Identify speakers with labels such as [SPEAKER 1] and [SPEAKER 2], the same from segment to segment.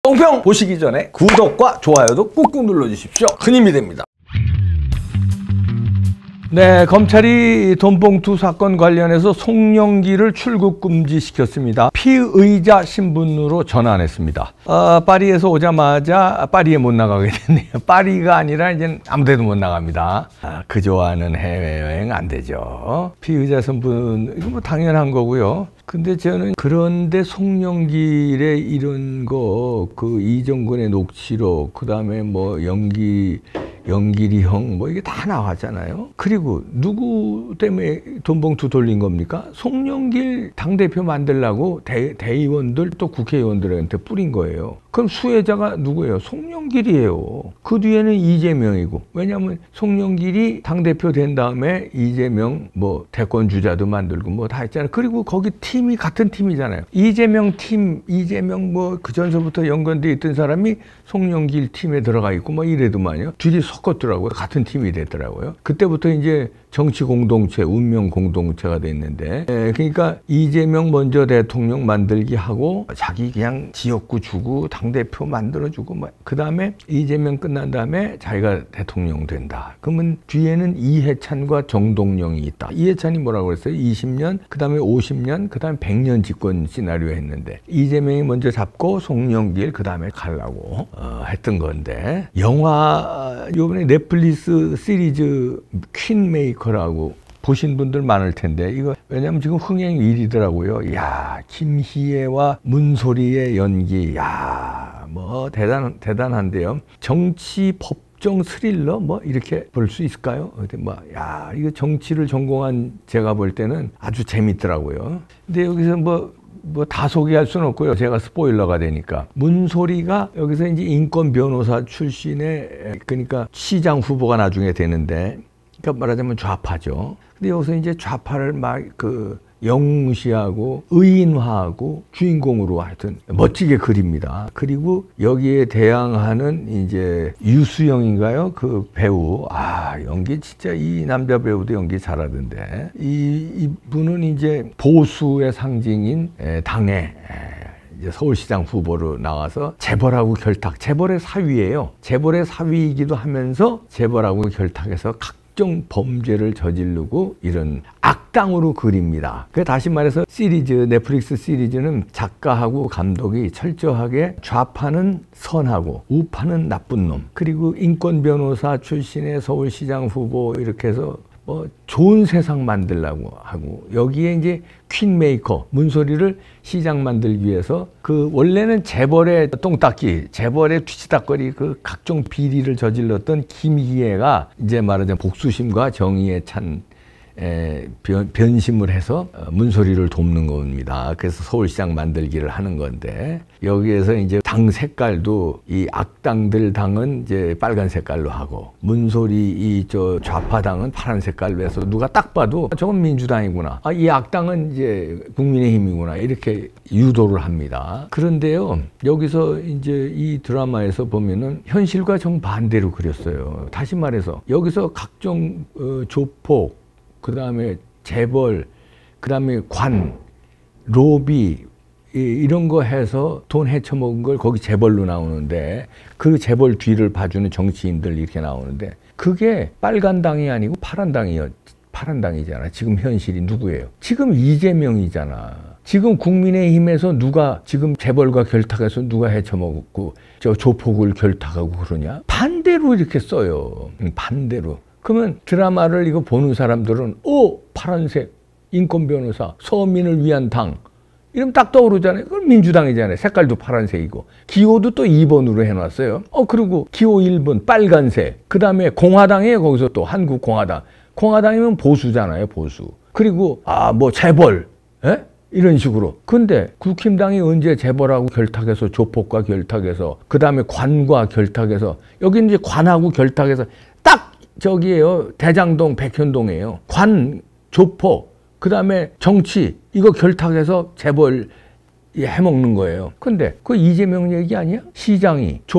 [SPEAKER 1] 똥평 보시기 전에 구독과 좋아요도 꾹꾹 눌러주십시오. 큰 힘이 됩니다. 네, 검찰이 돈봉투 사건 관련해서 송영길을 출국 금지시켰습니다. 피의자 신분으로 전환했습니다. 파리에서 오자마자 파리에 못 나가게 됐네요. 파리가 아니라 이제 아무데도 못 나갑니다. 그저와는 해외여행 안 되죠. 피의자 신분, 이거 뭐 당연한 거고요. 근데 저는 그런데 송영길의 이런 거, 그 이정근의 녹취록, 그 다음에 뭐 영길이 형, 뭐 이게 다 나왔잖아요. 그리고 누구 때문에 돈봉투 돌린 겁니까? 송영길 당대표 만들려고 대의원들 또 국회의원들한테 뿌린 거예요. 그럼 수혜자가 누구예요? 송영길이에요. 그 뒤에는 이재명이고. 왜냐하면 송영길이 당대표 된 다음에 이재명 뭐 대권주자도 만들고 뭐 다 했잖아요. 그리고 거기 팀이 같은 팀이잖아요. 이재명 뭐 그 전서부터 연관돼 있던 사람이 송영길 팀에 들어가 있고 뭐 이래도만요. 둘이 섞었더라고요. 같은 팀이 됐더라고요. 그때부터 이제 정치 공동체, 운명 공동체가 됐는데, 그러니까 이재명 먼저 대통령 만들기 하고 자기 그냥 지역구 주고 당대표 만들어주고 그 다음에 이재명 끝난 다음에 자기가 대통령 된다. 그러면 뒤에는 이해찬과 정동영이 있다. 이해찬이 뭐라고 그랬어요? 20년, 그 다음에 50년, 그 다음에 100년 집권 시나리오 했는데 이재명이 먼저 잡고 송영길 그 다음에 가려고 했던 건데, 영화 요번에 넷플릭스 시리즈 퀸메이커라고 보신 분들 많을 텐데, 이거 왜냐면 지금 흥행 1위더라고요. 야, 김희애와 문소리의 연기, 야, 뭐 대단한데요. 정치 법정 스릴러 뭐 이렇게 볼 수 있을까요? 근데 뭐, 야, 이거 정치를 전공한 제가 볼 때는 아주 재밌더라고요. 근데 여기서 뭐 다 소개할 수는 없고요. 제가 스포일러가 되니까. 문소리가 여기서 이제 인권 변호사 출신의, 그러니까 시장 후보가 나중에 되는데, 그러니까 말하자면 좌파죠. 근데 여기서 이제 좌파를 막 영무시하고 의인화하고 주인공으로 하여튼 멋지게 그립니다. 그리고 여기에 대항하는 이제 유수영인가요? 그 배우. 연기 진짜 이 남자 배우도 연기 잘하던데. 이분은 이제 보수의 상징인 당의 이제 서울시장 후보로 나와서 재벌하고 결탁, 재벌의 사위예요. 재벌의 사위이기도 하면서 재벌하고 결탁해서 각종 범죄를 저지르고 이런 악당으로 그립니다. 다시 말해서 넷플릭스 시리즈는 작가하고 감독이 철저하게 좌파는 선하고 우파는 나쁜 놈, 그리고 인권 변호사 출신의 서울시장 후보 이렇게 해서 뭐 좋은 세상 만들려고 하고, 여기에 이제 퀸메이커 문소리를 시장 만들기 위해서 그 원래는 재벌의 똥닦기, 재벌의 뒤치다거리 그 각종 비리를 저질렀던 김희애가 이제 말하자면 복수심과 정의에 찬 변심을 해서 문소리를 돕는 겁니다. 그래서 서울시장 만들기를 하는 건데, 여기에서 이제 당 색깔도 이 악당들 당은 이제 빨간 색깔로 하고, 문소리 이 좌파당은 파란 색깔로 해서 누가 딱 봐도 저건 민주당이구나, 이 악당은 이제 국민의힘이구나, 이렇게 유도를 합니다. 그런데요, 여기서 이제 이 드라마에서 보면은 현실과 정반대로 그렸어요. 다시 말해서 여기서 각종 조폭, 그 다음에 재벌, 그 다음에 관, 로비 이런 거 해서 돈 헤쳐먹은 걸 거기 재벌로 나오는데, 그 재벌 뒤를 봐주는 정치인들 이렇게 나오는데, 그게 빨간 당이 아니고 파란 당이잖아. 지금 현실이 누구예요? 지금 이재명이잖아. 지금 국민의힘에서 누가 지금 재벌과 결탁해서 누가 헤쳐먹고 저 조폭을 결탁하고 그러냐? 반대로 이렇게 써요. 반대로. 그러면 드라마를 이거 보는 사람들은 파란색 인권 변호사, 서민을 위한 당 이러면 딱 떠오르잖아요. 그건 민주당이잖아요. 색깔도 파란색이고. 기호도 또 2번으로 해놨어요. 그리고 기호 1번 빨간색. 그 다음에 공화당이에요. 거기서 또 한국공화당. 공화당이면 보수잖아요. 보수. 그리고 뭐 재벌, 이런 식으로. 근데 국힘당이 언제 재벌하고 결탁해서, 조폭과 결탁해서, 그 다음에 관과 결탁해서, 여기 이제 관하고 결탁해서 딱 저기에요. 대장동, 백현동이에요. 관, 조폭, 그 다음에 정치, 이거 결탁해서 재벌 해먹는 거예요. 근데 그거 이재명 얘기 아니야? 시장이 조폭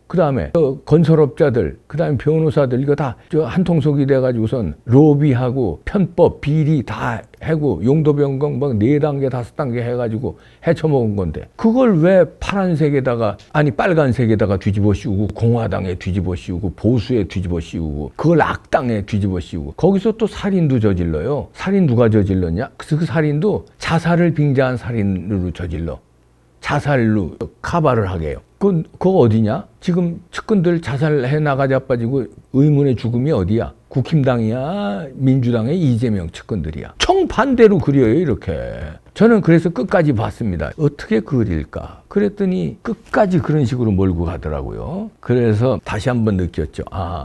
[SPEAKER 1] 그다음에 건설업자들, 그다음에 변호사들 이거 다 한 통속이 돼가지고선 로비하고 편법, 비리 다 해고 용도 변경 막 4단계, 5단계 해가지고 헤쳐먹은 건데 그걸 왜 파란색에다가 아니 빨간색에다가 뒤집어 씌우고 공화당에 뒤집어 씌우고 보수에 뒤집어 씌우고 그걸 악당에 뒤집어 씌우고 거기서 또 살인도 저질러요. 살인 누가 저질렀냐? 그 살인도 자살을 빙자한 살인으로 저질러. 자살로 카바를 하게 해요. 그거 어디냐? 지금 측근들 자살해 나가자 빠지고 의문의 죽음이 어디야? 국힘당이야? 민주당의 이재명 측근들이야. 정반대로 그려요, 이렇게. 저는 그래서 끝까지 봤습니다. 어떻게 그릴까? 그랬더니 끝까지 그런 식으로 몰고 가더라고요. 그래서 다시 한번 느꼈죠.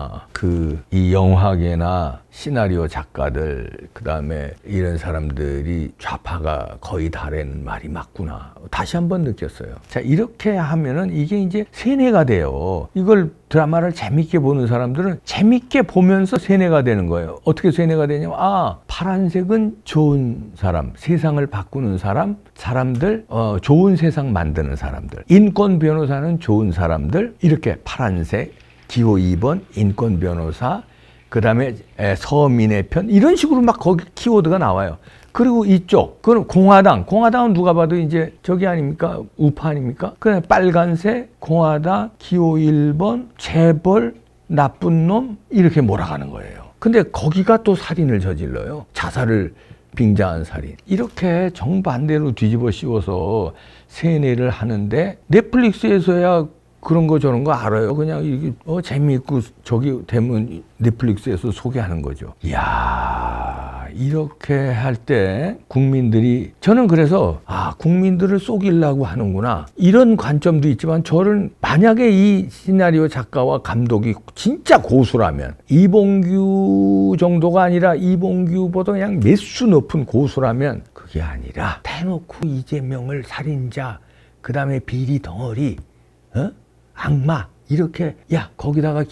[SPEAKER 1] 이 영화계나 시나리오 작가들, 그 다음에 이런 사람들이 좌파가 거의 다라는 말이 맞구나. 다시 한번 느꼈어요. 자, 이렇게 하면은 이게 이제 세뇌가 돼요. 이걸 드라마를 재밌게 보는 사람들은 재밌게 보면서 세뇌가 되는 거예요. 어떻게 세뇌가 되냐면, 파란색은 좋은 사람, 세상을 바꾸는 사람, 사람들, 좋은 세상 만드는 사람들. 인권 변호사는 좋은 사람들, 이렇게 파란색, 기호 2번, 인권 변호사, 그 다음에 서민의 편, 이런 식으로 막 거기 키워드가 나와요. 그리고 이쪽, 그건 공화당은 누가 봐도 이제 저기 아닙니까? 우파 아닙니까? 그냥 빨간색, 공화당, 기호 1번, 재벌, 나쁜 놈, 이렇게 몰아가는 거예요. 근데 거기가 또 살인을 저질러요. 자살을 빙자한 살인. 이렇게 정반대로 뒤집어 씌워서 세뇌를 하는데 넷플릭스에서야 그런 거 저런 거 알아요. 그냥 이게 재미있고 저기 되면 넷플릭스에서 소개하는 거죠. 이야, 이렇게 할 때 국민들이, 저는 그래서 국민들을 속이려고 하는구나 이런 관점도 있지만, 저는 만약에 이 시나리오 작가와 감독이 진짜 고수라면, 이봉규 정도가 아니라 이봉규보다 그냥 몇 수 높은 고수라면, 그게 아니라 대놓고 이재명을 살인자, 그 다음에 비리 덩어리, 악마, 이렇게, 거기다가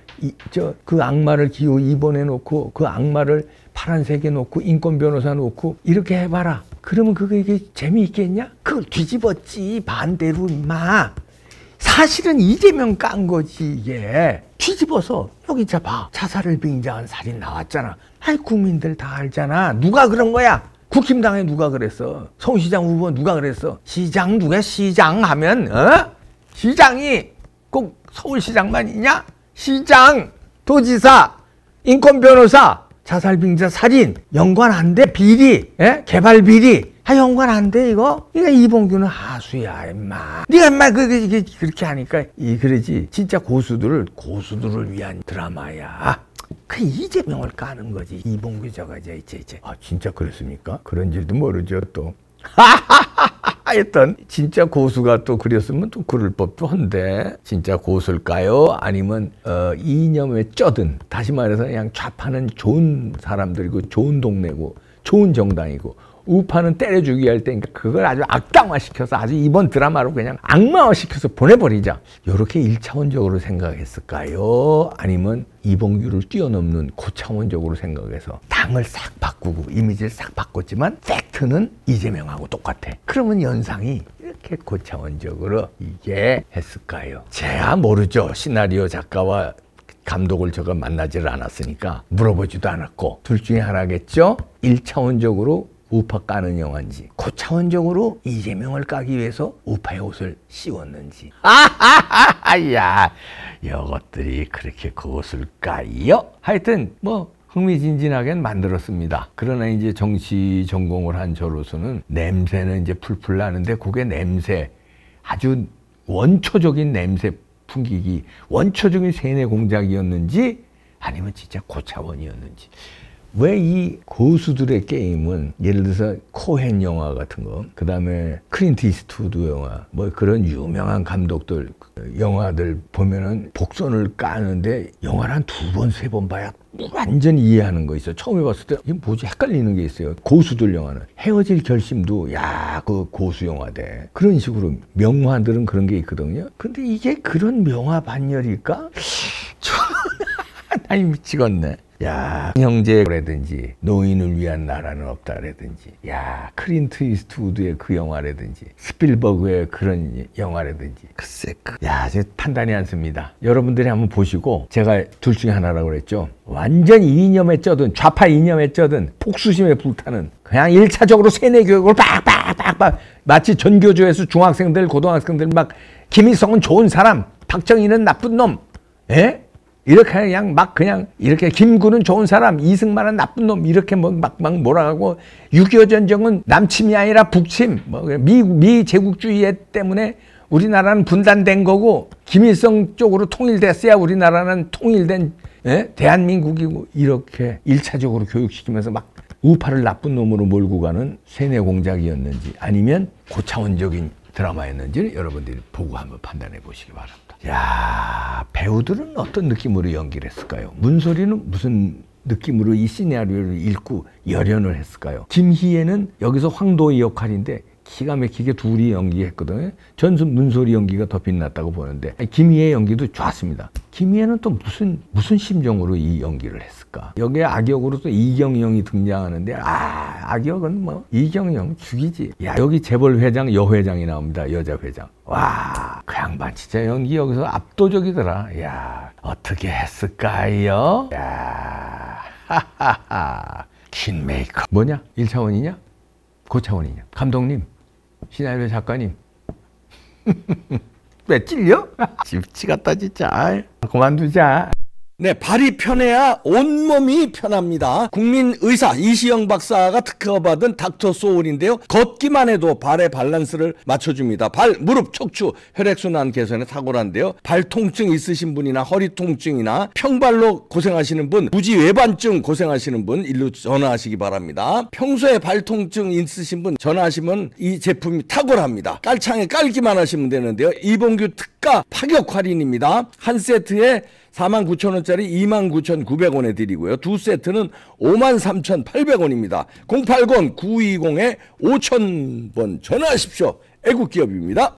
[SPEAKER 1] 그 악마를 기호 2번에 놓고, 그 악마를 파란색에 놓고, 인권 변호사 놓고, 이렇게 해봐라. 그러면 이게 재미있겠냐? 그걸 뒤집었지, 반대로, 임마. 사실은 이재명 깐 거지, 이게. 뒤집어서, 여기 봐. 자살을 빙자한 살인 나왔잖아. 국민들 다 알잖아. 누가 그런 거야? 국힘당에 누가 그랬어? 성시장 후보 누가 그랬어? 시장 누가 시장 하면, 시장이 꼭 서울시장만 있냐? 시장, 도지사, 인권변호사, 자살빙자 살인 연관 안 돼. 비리, 개발 비리 연관 안 돼. 이거 이봉규는 하수야, 임마. 네가 임마 그렇게 하니까 그러지. 진짜 고수들을 위한 드라마야. 그 이재명을 까는 거지. 이봉규 진짜 그랬습니까? 그런 줄도 모르죠, 또. 하여튼 진짜 고수가 또 그렸으면 또 그럴 법도 한데, 진짜 고수일까요? 아니면 이념에 쩌든, 다시 말해서 그냥 좌파는 좋은 사람들이고 좋은 동네고 좋은 정당이고, 우파는 때려주기 할 때니까 그걸 아주 악당화시켜서 아주 이번 드라마로 그냥 악마화시켜서 보내버리자, 이렇게 1차원적으로 생각했을까요? 아니면 이봉규를 뛰어넘는 고차원적으로 생각해서 당을 싹 바꾸고 이미지를 싹 바꿨지만 팩트는 이재명하고 똑같아. 그러면 연상이 이렇게 고차원적으로 이게 했을까요? 제가 모르죠. 시나리오 작가와 감독을 제가 만나지를 않았으니까 물어보지도 않았고, 둘 중에 하나겠죠? 1차원적으로 우파 까는 영화인지, 고차원적으로 이재명을 까기 위해서 우파의 옷을 씌웠는지. 야, 이것들이 그렇게 고수일까요? 하여튼 흥미진진하게 만들었습니다. 그러나 이제 정치 전공을 한 저로서는 냄새는 이제 풀풀 나는데, 그게 냄새, 아주 원초적인 냄새 풍기기, 원초적인 세뇌 공작이었는지, 아니면 진짜 고차원이었는지. 왜 이 고수들의 게임은, 예를 들어서 코헨 영화 같은 거, 그 다음에 클린트 이스트우드 영화, 그런 유명한 감독들 영화들 보면은 복선을 까는데 영화를 한 2번, 3번 봐야 완전히 이해하는 거 있어요. 처음에 봤을 때 이게 뭐지 헷갈리는 게 있어요. 고수들 영화는 헤어질 결심도 그 고수 영화대, 그런 식으로 명화들은 그런 게 있거든요. 근데 이게 그런 명화 반열일까? 아니 미치겠네. 야, 형제라든지 노인을 위한 나라는 없다라든지, 야, 클린트 이스트우드의 그 영화라든지, 스필버그의 그런 영화라든지, 글쎄, 야, 제 판단이 안 씁니다. 여러분들이 한번 보시고, 제가 둘 중에 하나라고 그랬죠. 완전 이념에 쩌든 좌파 이념에 쩌든 폭수심에 불타는 그냥 1차적으로 세뇌 교육을 빡빡빡빡 마치 전교조에서 중학생들 고등학생들 막 김일성은 좋은 사람, 박정희는 나쁜 놈, 예? 이렇게 그냥 막 그냥 이렇게 김구는 좋은 사람, 이승만은 나쁜 놈 이렇게 막 몰아가고 6.25 전쟁은 남침이 아니라 북침, 미 제국주의 때문에 우리나라는 분단된 거고 김일성 쪽으로 통일됐어야 우리나라는 통일된 대한민국이고 이렇게 1차적으로 교육시키면서 막 우파를 나쁜 놈으로 몰고 가는 세뇌 공작이었는지 아니면 고차원적인 드라마였는지를 여러분들이 보고 한번 판단해 보시기 바랍니다. 야, 배우들은 어떤 느낌으로 연기를 했을까요? 문소리는 무슨 느낌으로 이 시나리오를 읽고 열연을 했을까요? 김희애는 여기서 황도희 역할인데 기가 막히게 둘이 연기했거든요. 전순 문소리 연기가 더 빛났다고 보는데 김희애 연기도 좋았습니다. 김희애는 또 무슨 심정으로 이 연기를 했을까? 여기에 악역으로 또 이경영이 등장하는데 악역은 뭐 이경영 죽이지. 야, 여기 재벌 회장 여회장이 나옵니다. 여자 회장. 와, 그 양반 진짜 연기 여기서 압도적이더라. 야, 어떻게 했을까요? 야, 하하하. 퀸메이커. 뭐냐? 1차원이냐? 고차원이냐? 감독님, 시나리오 작가님. 왜 찔려? 집치 같다 진짜. 그만두자. 네, 발이 편해야 온몸이 편합니다. 국민의사 이시영 박사가 특허받은 닥터 소울인데요. 걷기만 해도 발의 밸런스를 맞춰줍니다. 발, 무릎, 척추, 혈액순환 개선에 탁월한데요. 발 통증 있으신 분이나 허리 통증이나 평발로 고생하시는 분, 부지 외반증 고생하시는 분 일로 전화하시기 바랍니다. 평소에 발 통증 있으신 분 전화하시면 이 제품이 탁월합니다. 깔창에 깔기만 하시면 되는데요. 이봉규 특가 파격 할인입니다. 한 세트에 49,000원짜리 29,900원에 드리고요. 두 세트는 53,800원입니다. 080-920-5000번 전화하십시오. 애국기업입니다.